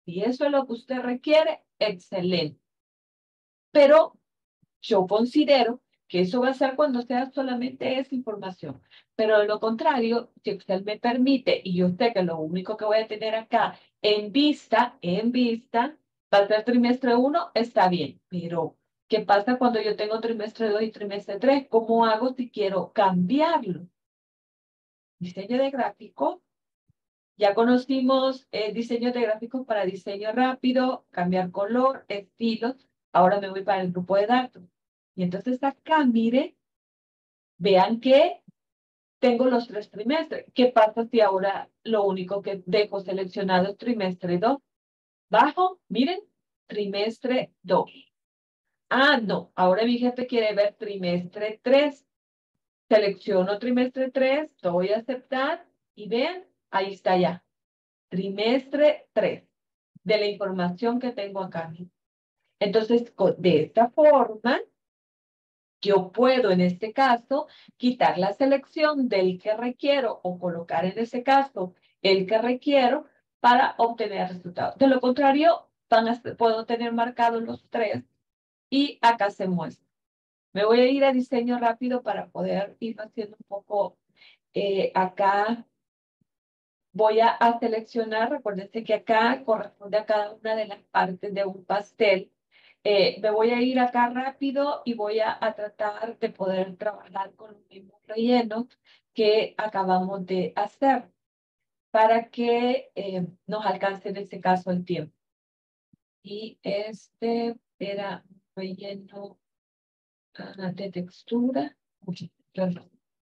Si eso es lo que usted requiere, excelente. Pero yo considero que eso va a ser cuando sea solamente esa información. Pero de lo contrario, si usted me permite, y yo sé que lo único que voy a tener acá en vista, va a ser trimestre 1, está bien. Pero, ¿qué pasa cuando yo tengo trimestre 2 y trimestre 3? ¿Cómo hago si quiero cambiarlo? Diseño de gráfico. Ya conocimos diseño de gráficos para diseño rápido, cambiar color, estilos. Ahora me voy para el grupo de datos. Y entonces acá, mire, vean que tengo los 3 trimestres. ¿Qué pasa si ahora lo único que dejo seleccionado es trimestre 2? Bajo, miren, trimestre 2. Ah, no, ahora mi jefe quiere ver trimestre 3. Selecciono trimestre 3, doy a aceptar y vean, ahí está ya. Trimestre 3 de la información que tengo acá. Entonces, de esta forma, yo puedo en este caso quitar la selección del que requiero o colocar en ese caso el que requiero para obtener resultados. De lo contrario, puedo tener marcados los 3 y acá se muestra. Me voy a ir a diseño rápido para poder ir haciendo un poco acá. Voy a seleccionar, recuérdense que acá corresponde a cada una de las partes de un pastel. Me voy a ir acá rápido y voy a tratar de poder trabajar con los mismos rellenos que acabamos de hacer para que nos alcance en este caso el tiempo. Y este era un relleno de textura. Perdón.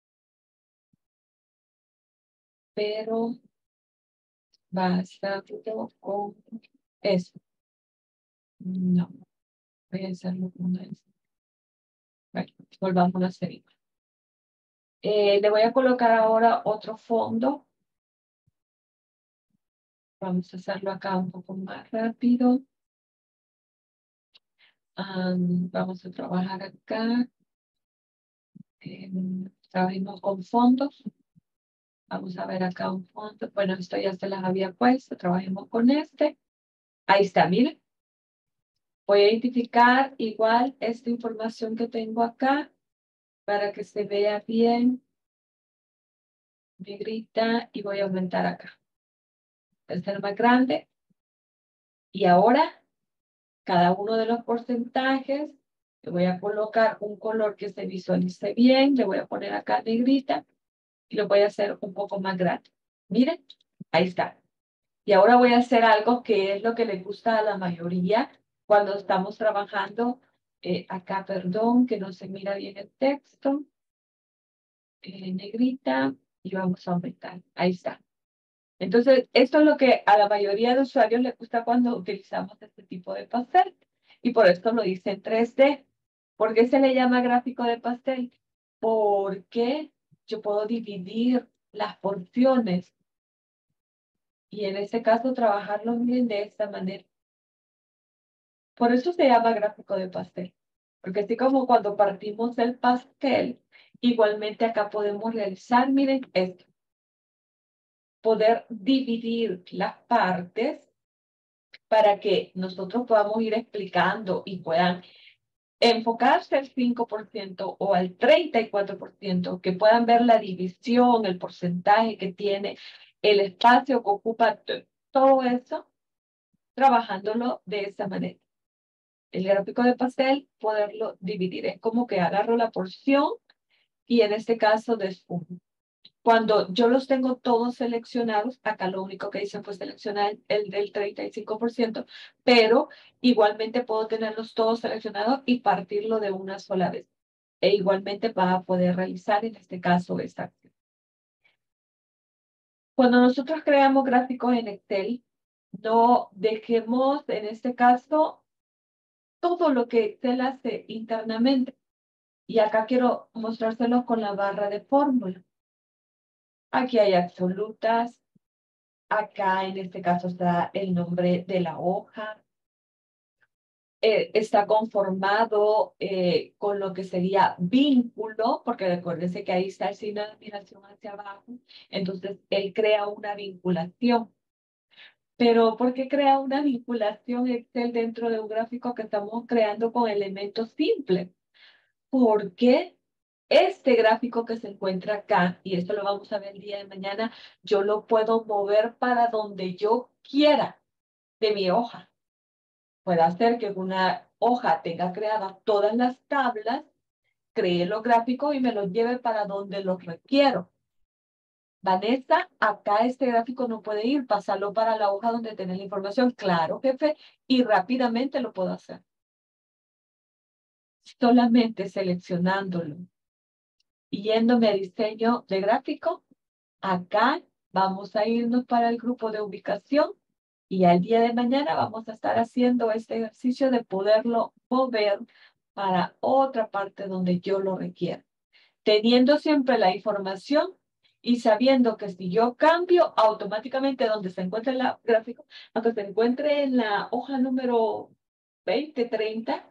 Pero basta con eso. No, voy a hacerlo con eso. Bueno, volvamos a hacer igual. Le voy a colocar ahora otro fondo. Vamos a hacerlo acá un poco más rápido. Vamos a trabajar acá. Trabajemos con fondos. Vamos a ver acá un fondo. Bueno, esto ya se las había puesto. Trabajemos con este. Ahí está, miren. Voy a identificar igual esta información que tengo acá para que se vea bien. Negrita y voy a aumentar acá. El ser más grande. Y ahora, cada uno de los porcentajes, le voy a colocar un color que se visualice bien. Le voy a poner acá negrita y lo voy a hacer un poco más grande. Miren, ahí está. Y ahora voy a hacer algo que es lo que le gusta a la mayoría cuando estamos trabajando. Acá, perdón, que no se mira bien el texto. Negrita y vamos a aumentar. Ahí está. Entonces, esto es lo que a la mayoría de usuarios les gusta cuando utilizamos este tipo de pastel. Y por esto lo hice en 3D. ¿Por qué se le llama gráfico de pastel? Porque yo puedo dividir las porciones y en este caso trabajarlo bien de esta manera. Por eso se llama gráfico de pastel. Porque así como cuando partimos el pastel, igualmente acá podemos realizar, miren esto. Poder dividir las partes para que nosotros podamos ir explicando y puedan enfocarse al 5% o al 34%, que puedan ver la división, el porcentaje que tiene, el espacio que ocupa, todo eso, trabajándolo de esa manera. El gráfico de pastel, poderlo dividir. Es como que agarro la porción y en este caso desfumo. Cuando yo los tengo todos seleccionados, acá lo único que hice fue seleccionar el del 35%, pero igualmente puedo tenerlos todos seleccionados y partirlo de una sola vez. E igualmente va a poder realizar en este caso esta acción. Cuando nosotros creamos gráficos en Excel, no dejemos en este caso todo lo que Excel hace internamente. Y acá quiero mostrárselo con la barra de fórmula. Aquí hay absolutas. Acá en este caso está el nombre de la hoja. Está conformado con lo que sería vínculo, porque recuérdense que ahí está el signo de admiración hacia abajo. Entonces, él crea una vinculación. Pero ¿por qué crea una vinculación Excel dentro de un gráfico que estamos creando con elementos simples? Porque este gráfico que se encuentra acá, y esto lo vamos a ver el día de mañana, yo lo puedo mover para donde yo quiera de mi hoja. Puede hacer que una hoja tenga creadas todas las tablas, cree los gráficos y me los lleve para donde los requiero. Vanessa, acá este gráfico no puede ir, pasarlo para la hoja donde tiene la información. Claro, jefe, y rápidamente lo puedo hacer. Solamente seleccionándolo y yéndome a diseño de gráfico, acá vamos a irnos para el grupo de ubicación y al día de mañana vamos a estar haciendo este ejercicio de poderlo mover para otra parte donde yo lo requiera. Teniendo siempre la información y sabiendo que si yo cambio automáticamente donde se encuentra el gráfico, aunque se encuentre en la hoja número 20, 30,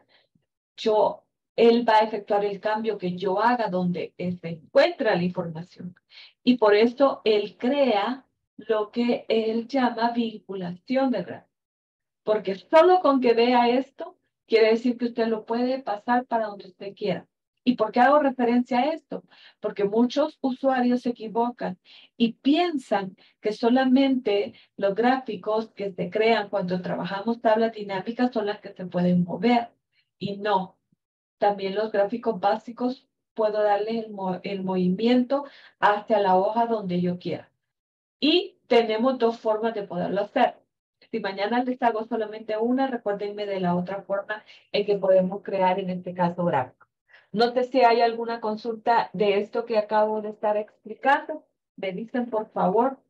él va a efectuar el cambio que yo haga donde se encuentra la información. Y por eso él crea lo que él llama vinculación de gráfico. Porque solo con que vea esto, quiere decir que usted lo puede pasar para donde usted quiera. ¿Y por qué hago referencia a esto? Porque muchos usuarios se equivocan y piensan que solamente los gráficos que se crean cuando trabajamos tablas dinámicas son las que se pueden mover. Y no, también los gráficos básicos puedo darle el movimiento hacia la hoja donde yo quiera. Y tenemos dos formas de poderlo hacer. Si mañana les hago solamente una, recuérdenme de la otra forma en que podemos crear en este caso gráfico. No sé si hay alguna consulta de esto que acabo de estar explicando. Me dicen, por favor.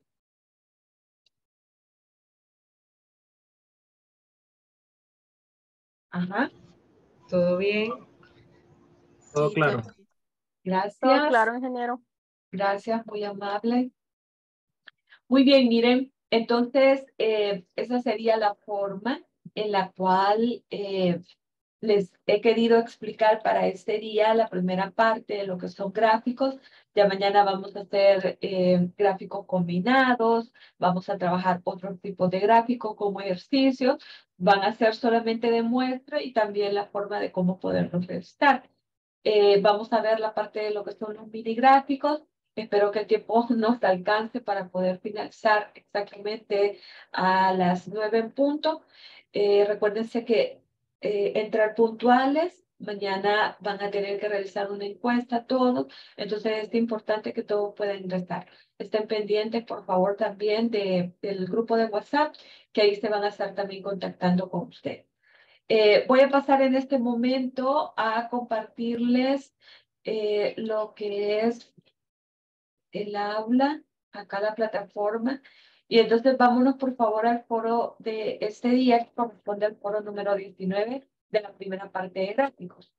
Ajá. ¿Todo bien? Todo Sí, claro. Todo Gracias. claro, ingeniero. Gracias, muy amable. Muy bien, miren, entonces esa sería la forma en la cual les he querido explicar para este día la primera parte de lo que son gráficos. Ya mañana vamos a hacer gráficos combinados, vamos a trabajar otros tipos de gráficos como ejercicios, van a ser solamente de muestra y también la forma de cómo poderlos restar. Vamos a ver la parte de lo que son los mini gráficos. Espero que el tiempo nos alcance para poder finalizar exactamente a las 9 en punto. Recuérdense que entrar puntuales, mañana van a tener que realizar una encuesta todos, entonces es importante que todos puedan ingresar. Estén pendientes, por favor, también del grupo de WhatsApp, que ahí se van a estar también contactando con usted. Voy a pasar en este momento a compartirles lo que es el aula, acá la plataforma. Y entonces vámonos por favor al foro de este día, que corresponde al foro número 19 de la primera parte de gráficos.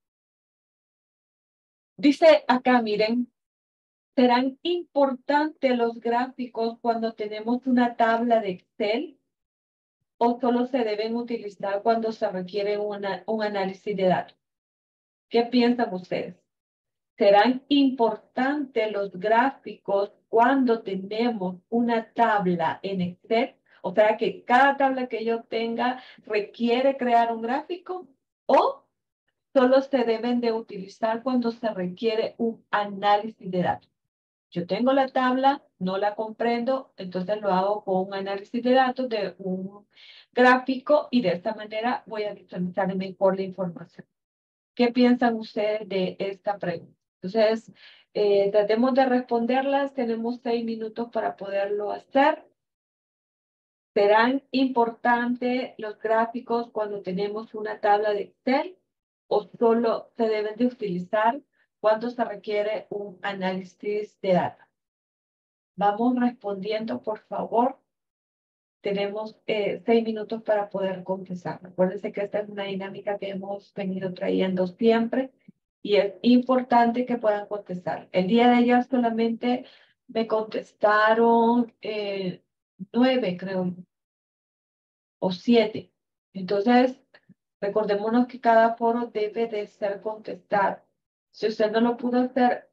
Dice acá, miren, ¿serán importantes los gráficos cuando tenemos una tabla de Excel o solo se deben utilizar cuando se requiere un análisis de datos? ¿Qué piensan ustedes? ¿Serán importantes los gráficos cuando tenemos una tabla en Excel? O sea, que cada tabla que yo tenga requiere crear un gráfico, o solo se deben de utilizar cuando se requiere un análisis de datos. Yo tengo la tabla, no la comprendo, entonces lo hago con un análisis de datos de un gráfico y de esta manera voy a visualizar mejor la información. ¿Qué piensan ustedes de esta pregunta? Entonces, tratemos de responderlas. Tenemos 6 minutos para poderlo hacer. ¿Serán importantes los gráficos cuando tenemos una tabla de Excel o solo se deben de utilizar cuando se requiere un análisis de datos? Vamos respondiendo, por favor. Tenemos 6 minutos para poder contestar. Acuérdense que esta es una dinámica que hemos venido trayendo siempre y es importante que puedan contestar. El día de ayer solamente me contestaron 9, creo, o 7. Entonces, recordémonos que cada foro debe de ser contestado. Si usted no lo pudo hacer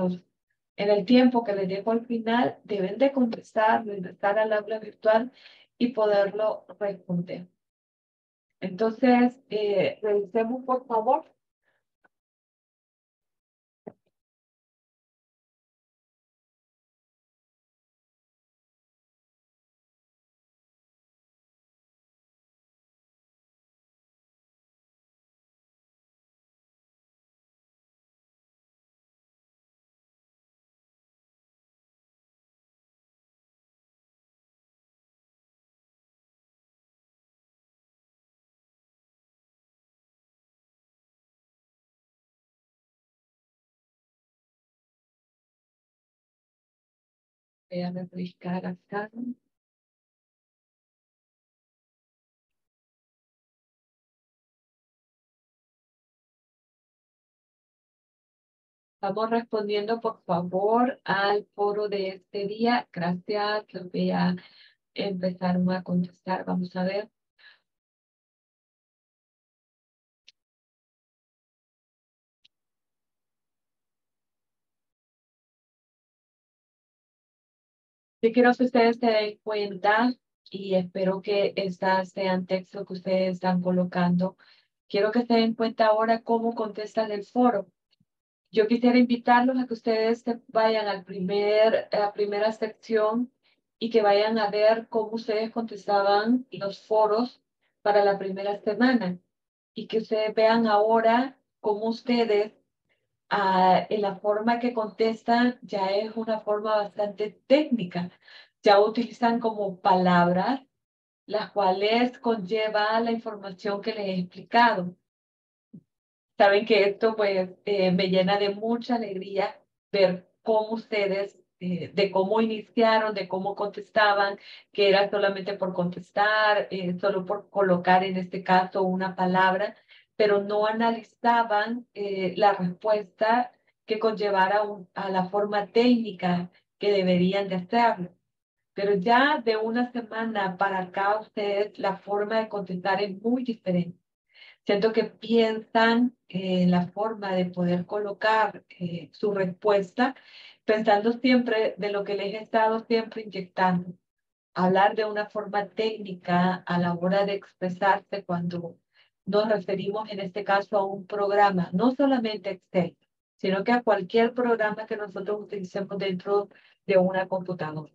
en el tiempo que les dejo al final, deben de contestarlo, ingresar al aula virtual y poderlo responder. Entonces, revisemos por favor. Voy a refrescar acá. Estamos respondiendo, por favor, al foro de este día. Gracias. Los voy a empezar a contestar. Vamos a ver. Yo quiero que ustedes se den cuenta y espero que estas sean textos que ustedes están colocando. Quiero que se den cuenta ahora cómo contestan el foro. Yo quisiera invitarlos a que ustedes se vayan a la primera sección y que vayan a ver cómo ustedes contestaban los foros para la primera semana y que ustedes vean ahora cómo ustedes en la forma que contestan ya es una forma bastante técnica. Ya utilizan como palabras las cuales conlleva la información que les he explicado. Saben que esto pues me llena de mucha alegría ver cómo ustedes, de cómo iniciaron, de cómo contestaban, que era solamente por contestar, solo por colocar en este caso una palabra, pero no analizaban la respuesta que conllevara a la forma técnica que deberían de hacerlo. Pero ya de una semana para acá, ustedes, la forma de contestar es muy diferente. Siento que piensan en la forma de poder colocar su respuesta, pensando siempre de lo que les he estado siempre inyectando. Hablar de una forma técnica a la hora de expresarse cuando nos referimos en este caso a un programa, no solamente Excel, sino que a cualquier programa que nosotros utilicemos dentro de una computadora.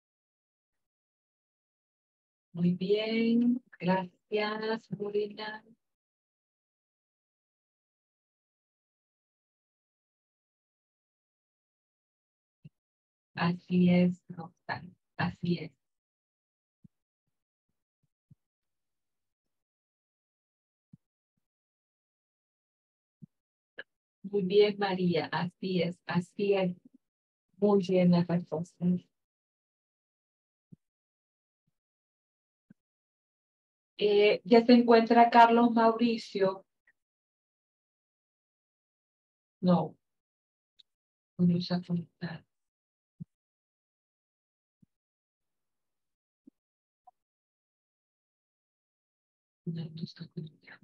Muy bien, gracias, Marina. Así es, Roxana, así es. Muy bien, María, así es, así es. Muy bien la respuesta. Ya se encuentra Carlos Mauricio. No, no se ha conectado. No, no está conectado.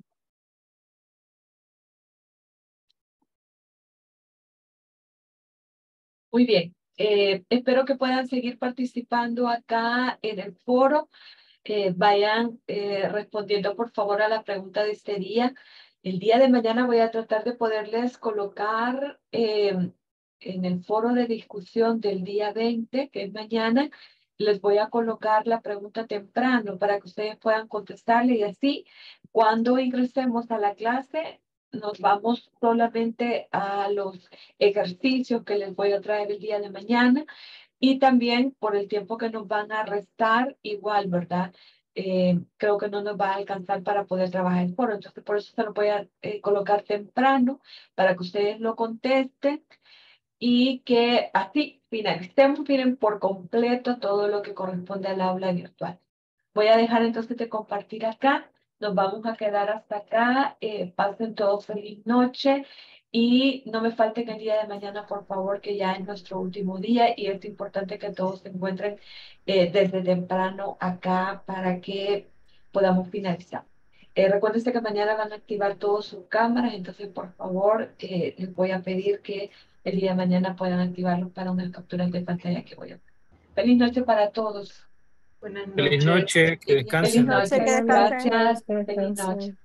Muy bien, espero que puedan seguir participando acá en el foro. Vayan respondiendo por favor a la pregunta de este día. El día de mañana voy a tratar de poderles colocar en el foro de discusión del día 20, que es mañana, les voy a colocar la pregunta temprano para que ustedes puedan contestarle y así cuando ingresemos a la clase nos vamos solamente a los ejercicios que les voy a traer el día de mañana y también por el tiempo que nos van a restar, igual, ¿verdad? Creo que no nos va a alcanzar para poder trabajar el foro. Entonces, por eso se lo voy a colocar temprano para que ustedes lo contesten y que así finalicemos, miren, por completo todo lo que corresponde al aula virtual. Voy a dejar entonces de compartir acá. Nos vamos a quedar hasta acá. Pasen todos feliz noche y no me falten el día de mañana, por favor, que ya es nuestro último día y es importante que todos se encuentren desde temprano acá para que podamos finalizar. Recuerden que mañana van a activar todas sus cámaras, entonces por favor les voy a pedir que el día de mañana puedan activarlos para unas capturas de pantalla que voy a hacer. Feliz noche para todos. Buenas Feliz noches. noche, que Feliz descansen. noche. que descansen. Gracias. Que Feliz descansen. noche.